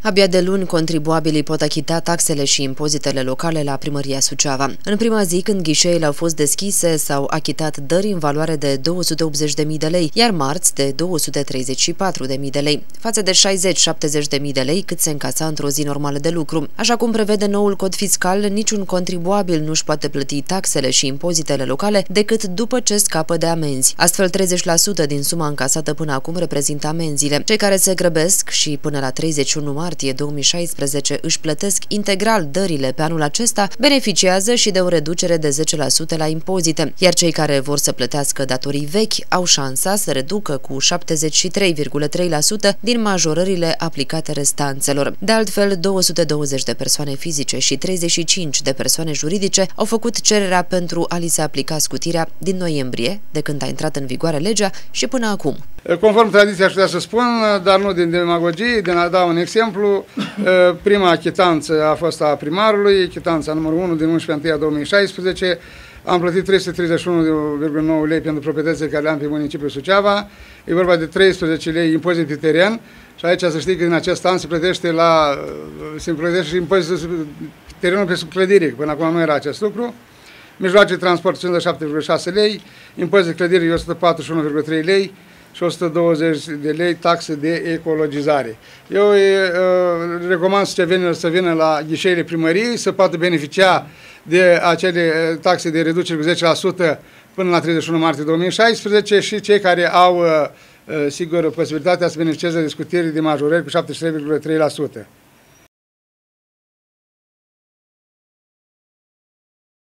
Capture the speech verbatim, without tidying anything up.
Abia de luni, contribuabilii pot achita taxele și impozitele locale la Primăria Suceava. În prima zi, când ghișeele au fost deschise, s-au achitat dări în valoare de două sute optzeci de mii de lei, iar marți de două sute treizeci și patru de mii de lei, față de șaizeci șaptezeci de mii de lei cât se încasa într-o zi normală de lucru. Așa cum prevede noul cod fiscal, niciun contribuabil nu își poate plăti taxele și impozitele locale decât după ce scapă de amenzi. Astfel, treizeci la sută din suma încasată până acum reprezintă amenziile. Cei care se grăbesc și până la treizeci și unu martie două mii șaisprezece își plătesc integral dările pe anul acesta, beneficiază și de o reducere de zece la sută la impozite, iar cei care vor să plătească datorii vechi au șansa să reducă cu șaptezeci și trei virgulă trei la sută din majorările aplicate restanțelor. De altfel, două sute douăzeci de persoane fizice și treizeci și cinci de persoane juridice au făcut cererea pentru a li se aplica scutirea din noiembrie, de când a intrat în vigoare legea, și până acum. Conform tradiției, aș putea să spun, dar nu din demagogie, din a da un exemplu, prima achitanță a fost a primarului, achitanța numărul unu din unsprezece unu două mii șaisprezece, am plătit trei sute treizeci și unu virgulă nouă lei pentru proprietățile care le am pe municipiul Suceava, e vorba de treisprezece lei impozit pe teren și aici să știi că în acest an se plătește, la, se plătește și impozitul terenul pe clădire, până acum nu era acest lucru. Mijloace de transport cincizeci și șapte virgulă șase lei, impozit de clădire o sută patruzeci și unu virgulă trei lei și o sută douăzeci de lei taxe de ecologizare. Eu uh, recomand cetățenilor să vină la ghișeile primăriei, să poată beneficia de acele taxe de reducere cu zece la sută până la treizeci și unu martie două mii șaisprezece și cei care au, uh, sigur, posibilitatea să beneficieze de scutiri de majorări cu șaptezeci și trei virgulă trei la sută.